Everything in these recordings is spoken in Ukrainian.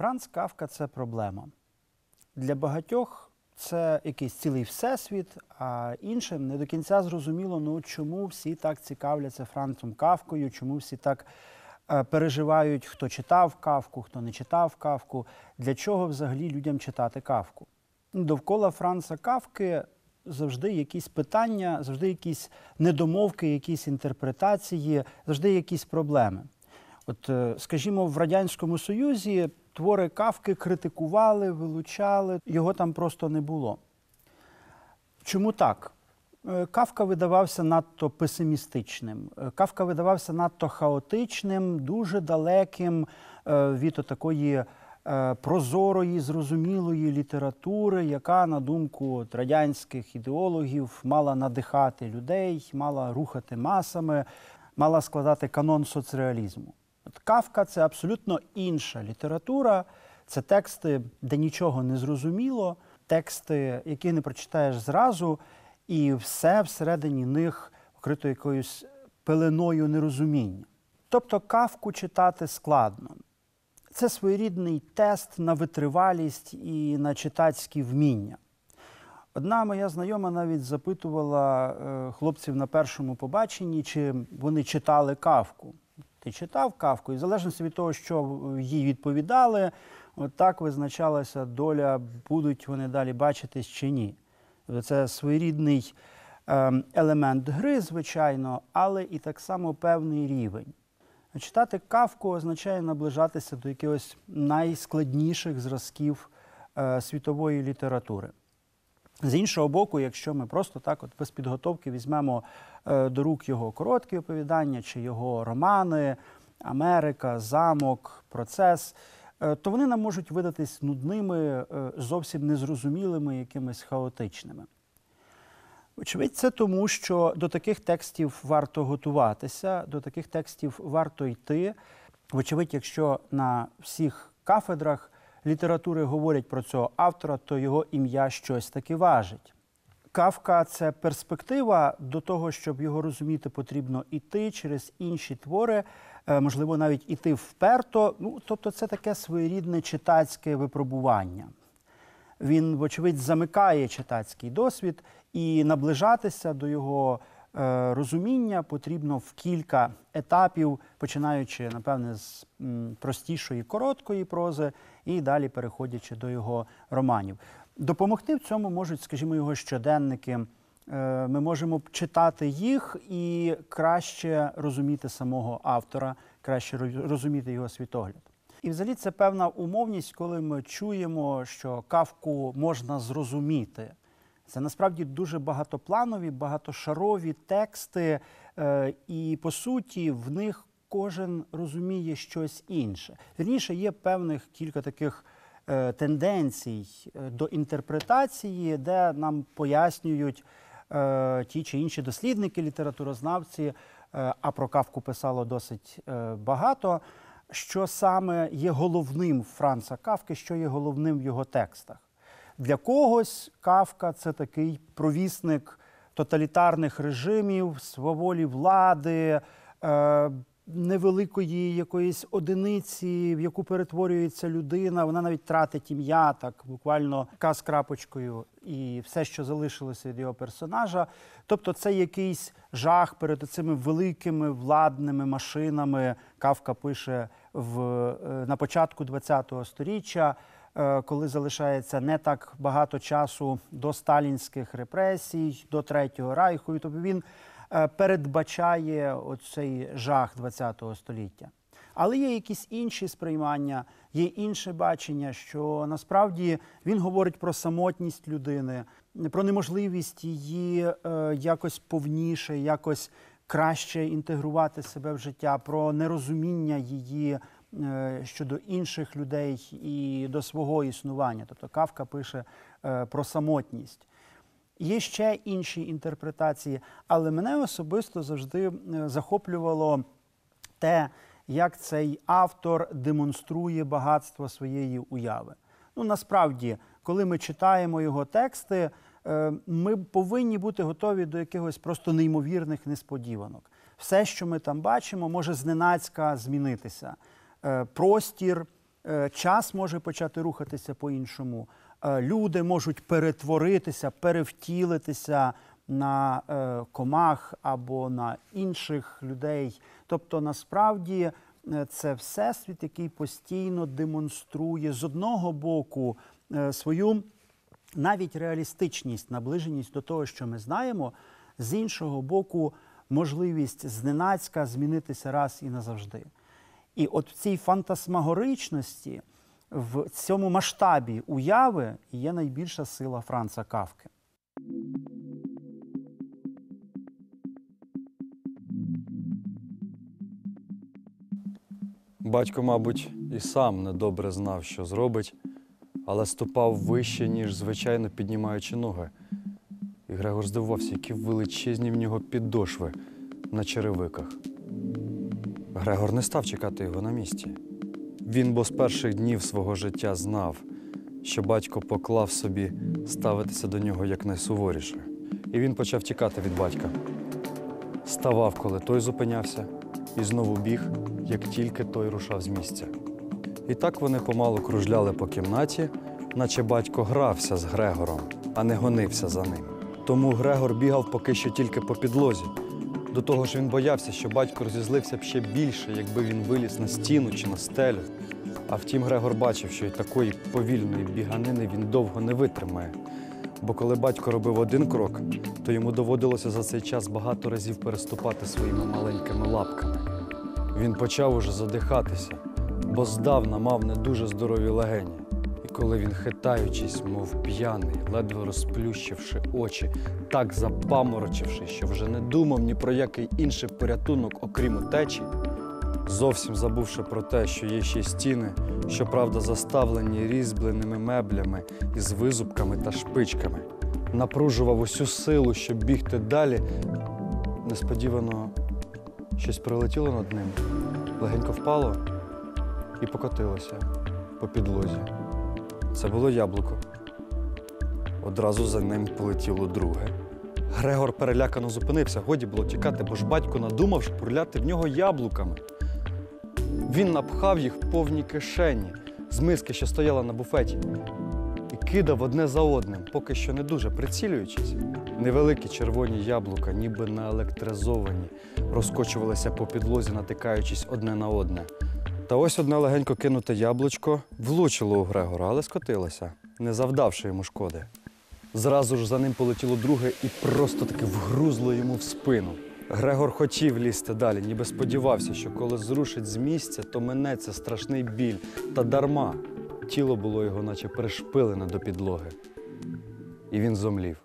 Франц Кафка – це проблема. Для багатьох це якийсь цілий всесвіт, а іншим не до кінця зрозуміло, чому всі так цікавляться Францом Кафкою, чому всі так переживають, хто читав Кафку, хто не читав Кафку, для чого взагалі людям читати Кафку. Довкола Франца Кафки завжди якісь питання, завжди якісь недомовки, якісь інтерпретації, завжди якісь проблеми. От, скажімо, в Радянському Союзі твори Кафки критикували, вилучали, його там просто не було. Чому так? Кафка видавався надто песимістичним, Кафка видавався надто хаотичним, дуже далеким від такої прозорої, зрозумілої літератури, яка, на думку радянських ідеологів, мала надихати людей, мала рухати масами, мала складати канон соцреалізму. От Кафка – це абсолютно інша література, це тексти, де нічого не зрозуміло, тексти, які не прочитаєш зразу, і все всередині них покрито якоюсь пеленою нерозуміння. Тобто Кафку читати складно. Це своєрідний тест на витривалість і на читацькі вміння. Одна моя знайома навіть запитувала хлопців на першому побаченні, чи вони читали Кафку. Ти читав Кафку? І в залежності від того, що їй відповідали, так визначалася доля, будуть вони далі бачитись чи ні. Це своєрідний елемент гри, звичайно, але і так само певний рівень. Читати Кафку означає наближатися до якихось найскладніших зразків світової літератури. З іншого боку, якщо ми просто так от без підготовки візьмемо до рук його короткі оповідання чи його романи «Америка», «Замок», «Процес», то вони нам можуть видатись нудними, зовсім незрозумілими, якимись хаотичними. Очевидь, це тому, що до таких текстів варто готуватися, до таких текстів варто йти. Вочевидь, якщо на всіх кафедрах літератури говорять про цього автора, то його ім'я щось таки важить. Кафка – це перспектива, до того, щоб його розуміти, потрібно іти через інші твори, можливо, навіть іти вперто. Тобто це таке своєрідне читацьке випробування. Він, вочевидь, замикає читацький досвід, і наближатися до його розуміння потрібно в кілька етапів, починаючи, напевне, з простішої, короткої прози і далі переходячи до його романів. Допомогти в цьому можуть, скажімо, його щоденники. Ми можемо читати їх і краще розуміти самого автора, краще розуміти його світогляд. І взагалі це певна умовність, коли ми чуємо, що Кафку можна зрозуміти. Це насправді дуже багатопланові, багатошарові тексти, і, по суті, в них кожен розуміє щось інше. Вірніше, є певних кілька таких тенденцій до інтерпретації, де нам пояснюють ті чи інші дослідники, літературознавці, а про Кафку писало досить багато, що саме є головним Франца Кафки, що є головним в його текстах. Для когось Кафка – це такий провісник тоталітарних режимів, сваволі влади, невеликої якоїсь одиниці, в яку перетворюється людина. Вона навіть тратить ім'я, так буквально К з крапочкою, і все, що залишилося від його персонажа. Тобто це якийсь жах перед цими великими владними машинами. Кафка пише на початку ХХ століття, коли залишається не так багато часу до сталінських репресій, до Третього Райху. І тобто він передбачає оцей жах ХХ століття. Але є якісь інші сприймання, є інше бачення, що насправді він говорить про самотність людини, про неможливість її якось повніше, якось краще інтегрувати себе в життя, про нерозуміння її щодо інших людей і до свого існування. Тобто Кафка пише про самотність. Є ще інші інтерпретації, але мене особисто завжди захоплювало те, як цей автор демонструє багатство своєї уяви. Насправді, коли ми читаємо його тексти, ми повинні бути готові до якихось просто неймовірних несподіванок. Все, що ми там бачимо, може зненацька змінитися. Простір, час може почати рухатися по-іншому. Люди можуть перетворитися, перевтілитися на комах або на інших людей. Тобто, насправді, це всесвіт, який постійно демонструє з одного боку свою навіть реалістичність, наближеність до того, що ми знаємо, з іншого боку, можливість зненацька змінитися раз і назавжди. І от в цій фантасмагоричності, в цьому масштабі уяви є найбільша сила Франца Кафки. Батько, мабуть, і сам недобре знав, що зробить, але ступав вище, ніж звичайно, піднімаючи ноги. І Грегор здивувався, які величезні в нього підошви на черевиках. Грегор не став чекати його на місці. Він, бо з перших днів свого життя знав, що батько поклав собі ставитися до нього якнайсуворіше. І він почав тікати від батька. Ставав, коли той зупинявся, і знову біг, як тільки той рушав з місця. І так вони помалу кружляли по кімнаті, наче батько грався з Грегором, а не гонився за ним. Тому Грегор бігав поки що тільки по підлозі. До того ж він боявся, що батько розізлився б ще більше, якби він виліз на стіну чи на стелю. А втім, Грегор бачив, що й такої повільної біганини він довго не витримає. Бо коли батько робив один крок, то йому доводилося за цей час багато разів переступати своїми маленькими лапками. Він почав уже задихатися, бо здавна мав не дуже здорові легені. І коли він, хитаючись, мов п'яний, ледве розплющивши очі, так запаморочивши, що вже не думав ні про який інший порятунок, окрім утечі, зовсім забувши про те, що є ще стіни, щоправда, заставлені різьбленими меблями із визубками та шпичками, напружував усю силу, щоб бігти далі, несподівано щось прилетіло над ним, легенько впало і покотилося по підлозі. Це було яблуко. Одразу за ним полетіло друге. Грегор перелякано зупинився, годі було тікати, бо ж батько надумав шпурляти в нього яблуками. Він напхав їх в повні кишені з миски, що стояла на буфеті, і кидав одне за одним, поки що не дуже прицілюючись. Невеликі червоні яблука, ніби наелектризовані, розкочувалися по підлозі, натикаючись одне на одне. Та ось одне легенько кинуте яблучко влучило у Грегора, але скотилося, не завдавши йому шкоди. Зразу ж за ним полетіло друге і просто-таки вгрузло йому в спину. Грегор хотів лізти далі, ніби сподівався, що коли зрушить з місця, то минеться страшний біль. Та дарма. Тіло було його наче пришпилене до підлоги. І він зомлів.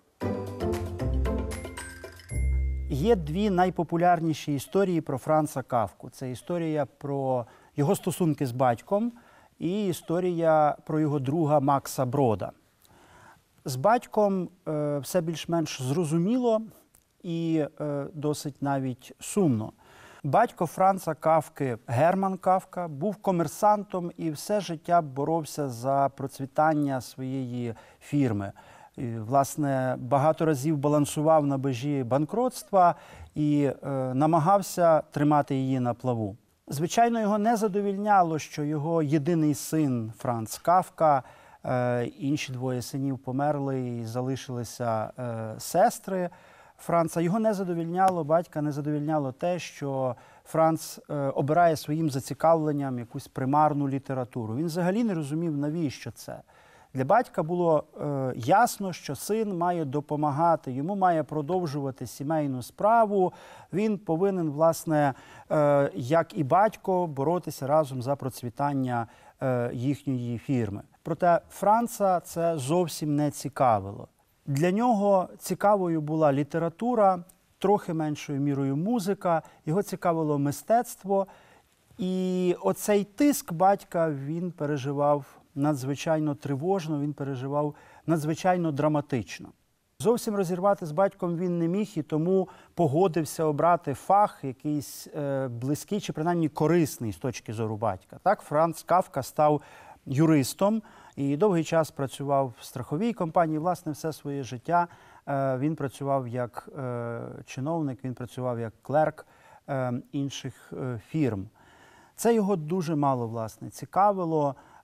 Є дві найпопулярніші історії про Франца Кафку. Це історія про його стосунки з батьком і історія про його друга Макса Брода. З батьком все більш-менш зрозуміло і досить навіть сумно. Батько Франца Кафки, Герман Кафка, був комерсантом і все життя боровся за процвітання своєї фірми. І, власне, багато разів балансував на межі банкротства і намагався тримати її на плаву. Звичайно, його не задовільняло, що його єдиний син Франц Кафка, інші двоє синів померли і залишилися сестри Франца. Його не задовільняло, батька не задовільняло те, що Франц обирає своїм зацікавленням якусь примарну літературу. Він взагалі не розумів, навіщо це. Для батька було ясно, що син має допомагати, йому має продовжувати сімейну справу. Він повинен, власне, як і батько, боротися разом за процвітання їхньої фірми. Проте Франца це зовсім не цікавило. Для нього цікавою була література, трохи меншою мірою музика, його цікавило мистецтво. І оцей тиск батька він переживав надзвичайно тривожно, він переживав надзвичайно драматично. Зовсім розірвати з батьком він не міг і тому погодився обрати фах якийсь близький чи принаймні корисний з точки зору батька. Так, Франц Кафка став юристом і довгий час працював в страховій компанії. Власне, все своє життя він працював як чиновник, він працював як клерк інших фірм. Це його дуже мало, власне, цікавило.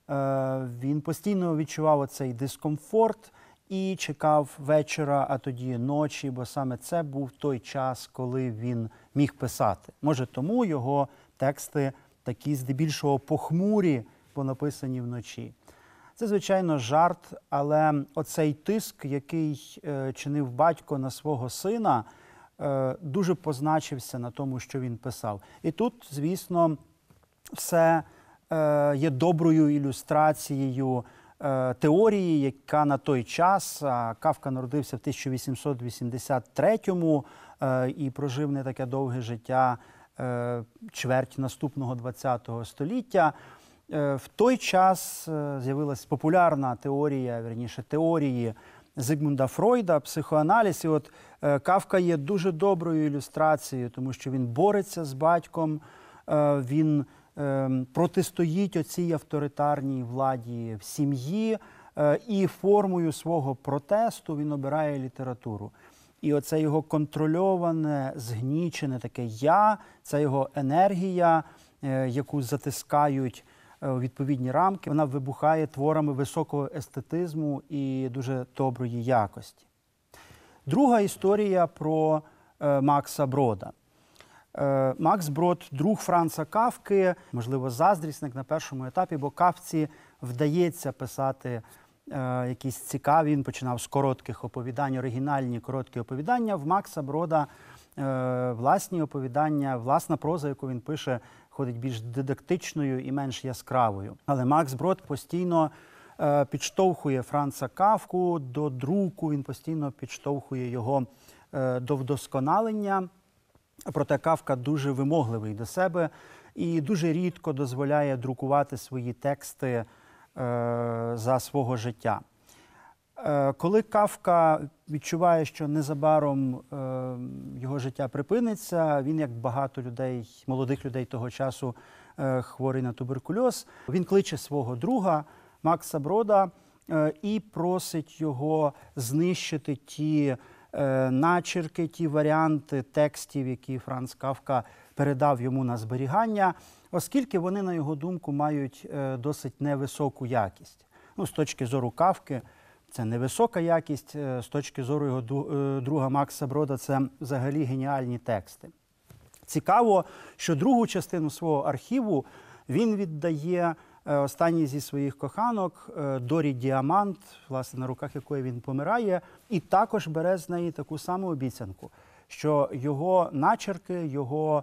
Він постійно відчував оцей дискомфорт і чекав вечора, а тоді ночі, бо саме це був той час, коли він міг писати. Може, тому його тексти такі здебільшого похмурі, бо написані вночі. Це, звичайно, жарт, але оцей тиск, який чинив батько на свого сина, дуже позначився на тому, що він писав. І тут, звісно, все є доброю ілюстрацією теорії, яка на той час, Кафка народився в 1883-му і прожив не таке довге життя, чверть наступного ХХ століття. В той час з'явилась популярна теорія, вірніше, теорії Зигмунда Фройда, психоаналіз. І от Кафка є дуже доброю ілюстрацією, тому що він бореться з батьком, він протистоїть оцій авторитарній владі в сім'ї, і формою свого протесту він обирає літературу. І оце його контрольоване, згнічене таке «я», це його енергія, яку затискають у відповідні рамки, вона вибухає творами високого естетизму і дуже доброї якості. Друга історія про Макса Брода. Макс Брод – друг Франца Кафки, можливо, заздрісник на першому етапі, бо Кафці вдається писати якісь цікаві, він починав з коротких оповідань, оригінальні короткі оповідання. В Макса Брода власні оповідання, власна проза, яку він пише, ходить більш дидактичною і менш яскравою. Але Макс Брод постійно підштовхує Франца Кафку до друку, він постійно підштовхує його до вдосконалення. Проте Кафка дуже вимогливий до себе і дуже рідко дозволяє друкувати свої тексти за свого життя. Коли Кафка відчуває, що незабаром його життя припиниться, він, як багато людей, молодих людей того часу, хворий на туберкульоз, він кличе свого друга Макса Брода і просить його знищити ті начерки, ті варіанти текстів, які Франц Кафка передав йому на зберігання, оскільки вони, на його думку, мають досить невисоку якість. Ну, з точки зору Кафки це невисока якість, з точки зору його друга Макса Брода це взагалі геніальні тексти. Цікаво, що другу частину свого архіву він віддає останній зі своїх коханок Дорі Діамант, власне, на руках якої він помирає, і також бере з неї таку саму обіцянку, що його начерки, його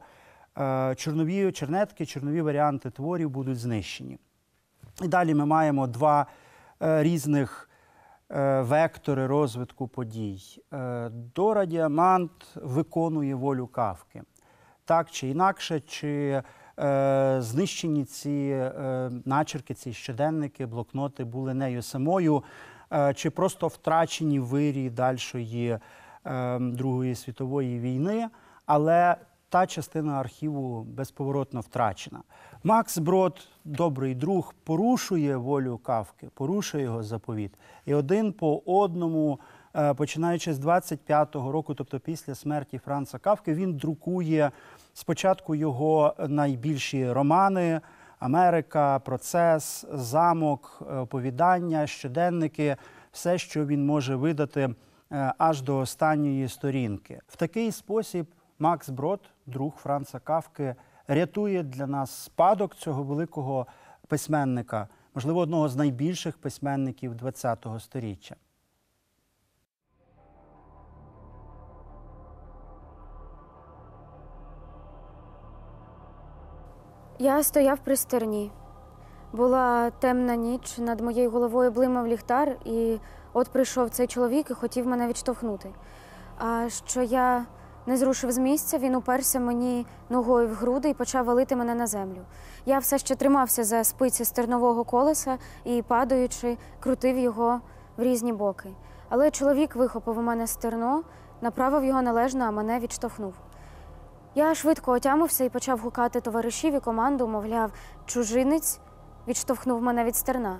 чернетки, варіанти творів будуть знищені. І далі ми маємо два різних вектори розвитку подій. Дора Діамант виконує волю Кафки. Так чи інакше, чи знищені ці начерки, ці щоденники, блокноти були нею самою, чи просто втрачені в вирі дальшої Другої світової війни, але та частина архіву безповоротно втрачена. Макс Брод, добрий друг, порушує волю Кафки, порушує його заповіт. І один по одному, починаючи з 25-го року, тобто після смерті Франца Кафки, він друкує спочатку його найбільші романи «Америка», «Процес», «Замок», оповідання, щоденники, все, що він може видати аж до останньої сторінки. В такий спосіб Макс Брод, друг Франца Кафки, рятує для нас спадок цього великого письменника, можливо, одного з найбільших письменників ХХ століття. Я стояв при стерні. Була темна ніч, над моєю головою блимав ліхтар, і от прийшов цей чоловік і хотів мене відштовхнути. А що я не зрушив з місця, він уперся мені ногою в груди і почав валити мене на землю. Я все ще тримався за спиці стернового колеса і, падаючи, крутив його в різні боки. Але чоловік вихопив у мене стерно, направив його належно, а мене відштовхнув. Я швидко отямився і почав гукати товаришів і команду, мовляв, чужинець відштовхнув мене від стерна.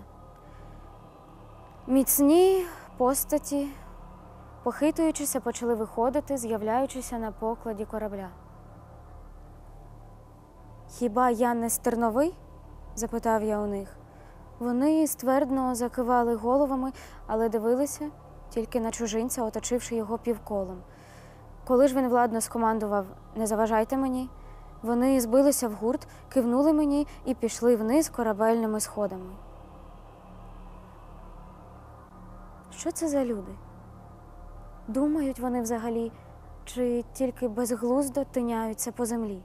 Міцні постаті, похитуючися, почали виходити, з'являючися на покладі корабля. «Хіба я не стерновий?» – запитав я у них. Вони ствердно закивали головами, але дивилися тільки на чужинця, оточивши його півколом. Коли ж він владно скомандував «Не заважайте мені», вони збилися в гурт, кивнули мені і пішли вниз корабельними сходами. Що це за люди? Думають вони взагалі, чи тільки безглуздо тиняються по землі?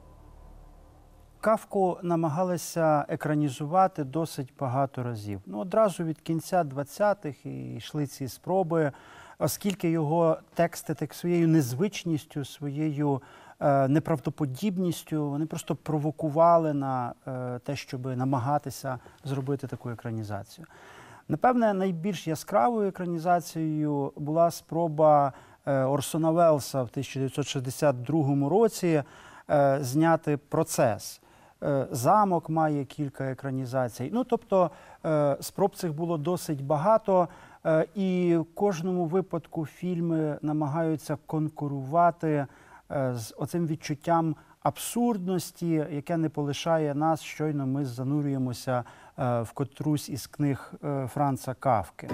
Кафку намагалися екранізувати досить багато разів. Одразу від кінця 20-х йшли ці спроби, оскільки його тексти так своєю незвичністю, своєю неправдоподібністю, вони просто провокували на те, щоб намагатися зробити таку екранізацію. Напевне, найбільш яскравою екранізацією була спроба Орсона Веллса в 1962 році зняти «Процес». «Замок» має кілька екранізацій. Тобто спроб цих було досить багато, і в кожному випадку фільми намагаються конкурувати з оцим відчуттям абсурдності, яке не полишає нас, щойно ми занурюємося в котрусь із книг Франца Кафки.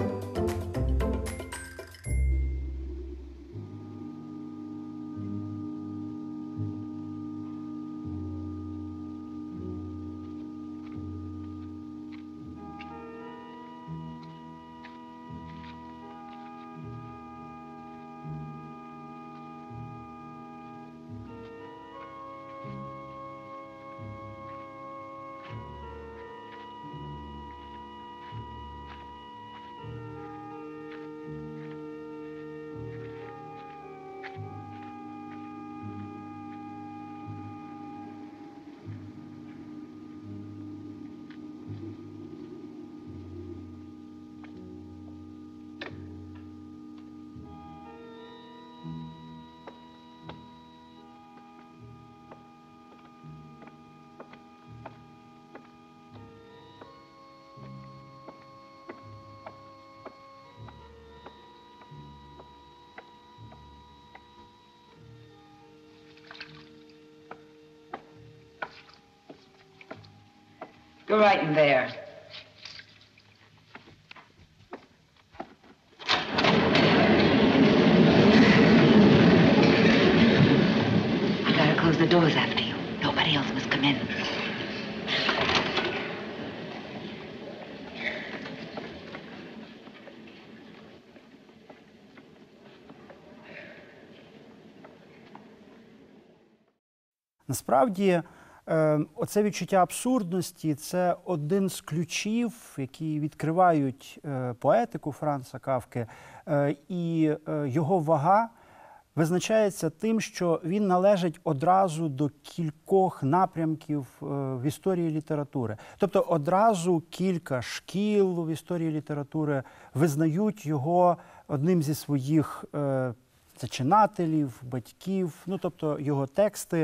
Go right in there. I gotta close the doors after you. Nobody else must come in. Насправді, оце відчуття абсурдності – це один з ключів, які відкривають поетику Франца Кафки, і його вага визначається тим, що він належить одразу до кількох напрямків в історії літератури. Тобто одразу кілька шкіл в історії літератури визнають його одним зі своїх зачинателів, батьків, тобто його тексти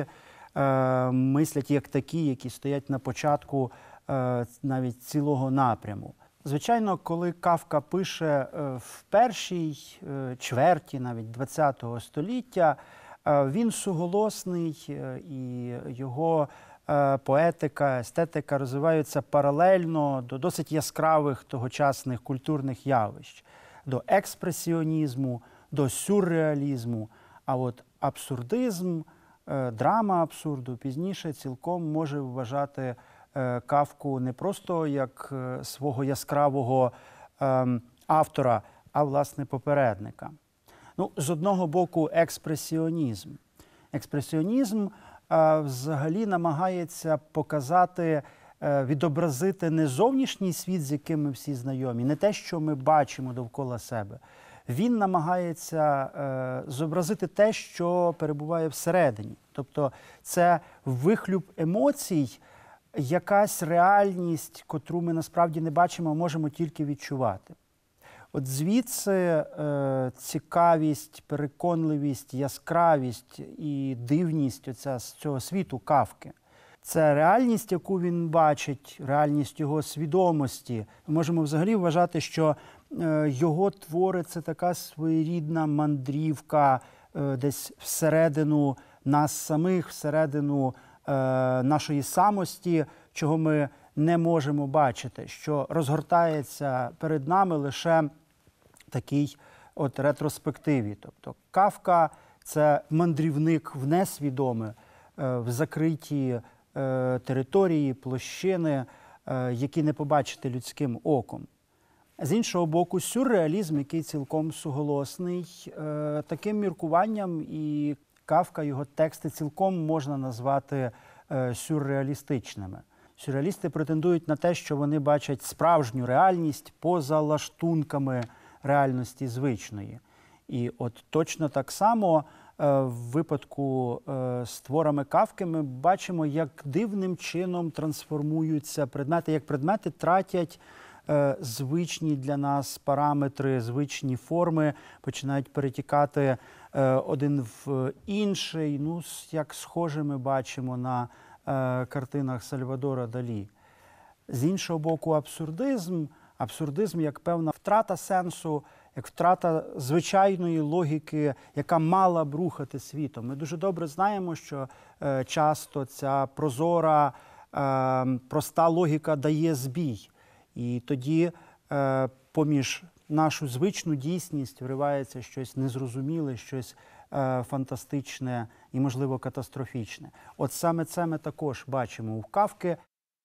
мислять як такі, які стоять на початку навіть цілого напряму. Звичайно, коли Кафка пише в першій чверті навіть ХХ століття, він суголосний, і його поетика, естетика розвиваються паралельно до досить яскравих тогочасних культурних явищ, до експресіонізму, до сюрреалізму. А от абсурдизм, драма абсурду пізніше цілком може вважати Кафку не просто як свого яскравого автора, а, власне, попередника. З одного боку, експресіонізм. Експресіонізм взагалі намагається показати, відобразити не зовнішній світ, з яким ми всі знайомі, не те, що ми бачимо довкола себе. Він намагається зобразити те, що перебуває всередині. Тобто це вихлюп емоцій, якась реальність, котру ми насправді не бачимо, а можемо тільки відчувати. От звідси цікавість, переконливість, яскравість і дивність з цього світу Кафки. Це реальність, яку він бачить, реальність його свідомості. Ми можемо взагалі вважати, що його твори – це така своєрідна мандрівка десь всередину нас самих, всередину нашої самості, чого ми не можемо бачити, що розгортається перед нами лише такий от ретроспективі. Тобто Кафка – це мандрівник в несвідоме, в закриті території, площини, які не побачити людським оком. З іншого боку, сюрреалізм, який цілком суголосний, таким міркуванням і Кафка, його тексти цілком можна назвати сюрреалістичними. Сюрреалісти претендують на те, що вони бачать справжню реальність поза лаштунками реальності звичної. І от точно так само в випадку з творами Кафки ми бачимо, як дивним чином трансформуються предмети, як предмети тратять звичні для нас параметри, звичні форми, починають перетікати один в інший, ну, як схоже ми бачимо на картинах Сальвадора Далі. З іншого боку, абсурдизм як певна втрата сенсу, як втрата звичайної логіки, яка мала б рухати світом. Ми дуже добре знаємо, що часто ця прозора, проста логіка дає збій. І тоді поміж нашу звичну дійсність вривається щось незрозуміле, щось фантастичне і, можливо, катастрофічне. От саме це ми також бачимо у Кафки.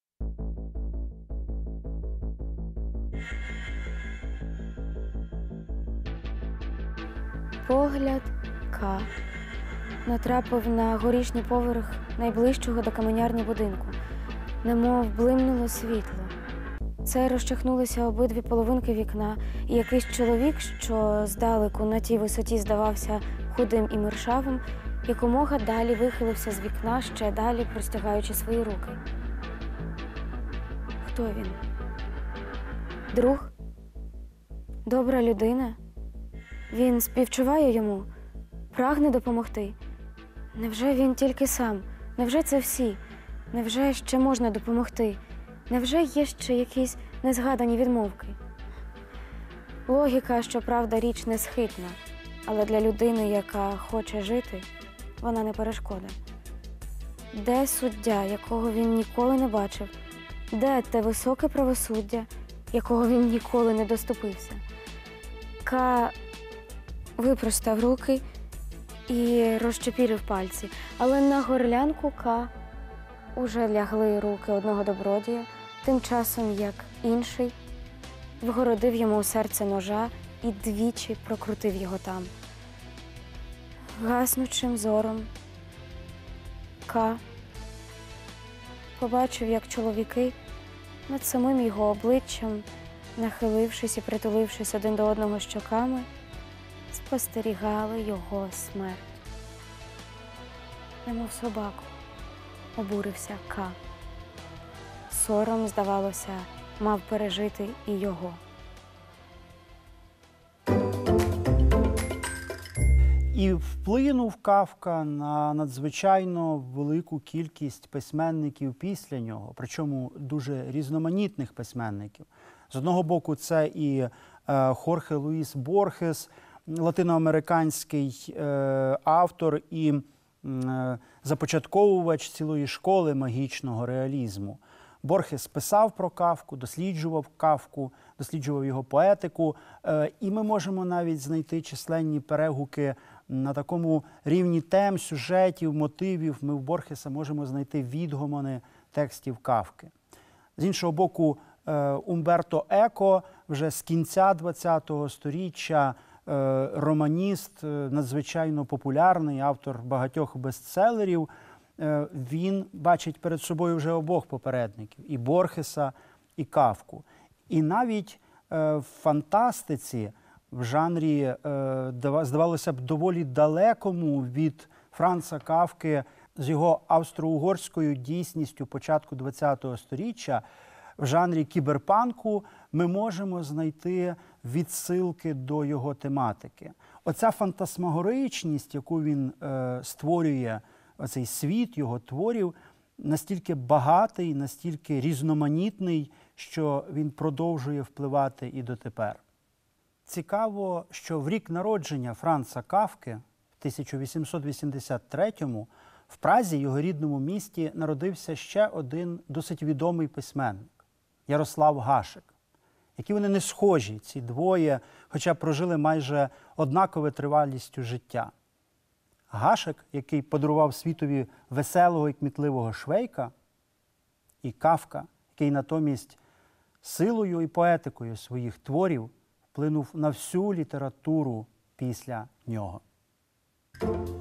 Погляд К натрапив на горішній поверх найближчого до каменярні будинку, немов блимнуло світло. Це розчахнулися обидві половинки вікна, і якийсь чоловік, що здалеку на тій висоті здавався худим і миршавим, якомога далі вихилився з вікна, ще далі простягаючи свої руки. Хто він? Друг? Добра людина? Він співчуває йому? Прагне допомогти? Невже він тільки сам? Невже це всі? Невже ще можна допомогти? Невже є ще якісь незгадані відмовки? Логіка, щоправда, річ несхитна, але для людини, яка хоче жити, вона не перешкода. Де суддя, якого він ніколи не бачив? Де те високе правосуддя, якого він ніколи не доступився? Ка випростав руки і розчепірив пальці, але на горлянку Ка уже лягли руки одного добродія, тим часом як інший вгородив йому у серце ножа і двічі прокрутив його там. Гаснучим зором Ка побачив, як чоловіки над самим його обличчям, нахилившись і притулившись один до одного щоками, спостерігали його смерть. Немов собаку обурився Ка. Сором, здавалося, мав пережити і його. І вплинув Кафка на надзвичайно велику кількість письменників після нього, причому дуже різноманітних письменників. З одного боку, це і Хорхе Луїс Борхес, латиноамериканський автор і започатковувач цілої школи магічного реалізму. Борхес писав про Кафку, досліджував Кафку, досліджував його поетику, і ми можемо навіть знайти численні перегуки на такому рівні тем, сюжетів, мотивів. Ми в Борхеса можемо знайти відгомони текстів Кафки. З іншого боку, Умберто Еко вже з кінця ХХ століття, романіст, надзвичайно популярний, автор багатьох бестселерів, він бачить перед собою вже обох попередників – і Борхеса, і Кафку. І навіть в фантастиці, в жанрі, здавалося б, доволі далекому від Франца Кафки з його австро-угорською дійсністю початку ХХ століття, в жанрі кіберпанку ми можемо знайти відсилки до його тематики. Оця фантасмагоричність, яку він створює, оцей світ його творів, настільки багатий, настільки різноманітний, що він продовжує впливати і дотепер. Цікаво, що в рік народження Франца Кафки, в 1883-му, В Празі, його рідному місті, народився ще один досить відомий письменник – Ярослав Гашек. Які вони не схожі, ці двоє, хоча прожили майже однакове тривалістю життя. Гашек, який подарував світові веселого і кмітливого Швейка, і Кафка, який натомість силою і поетикою своїх творів вплинув на всю літературу після нього.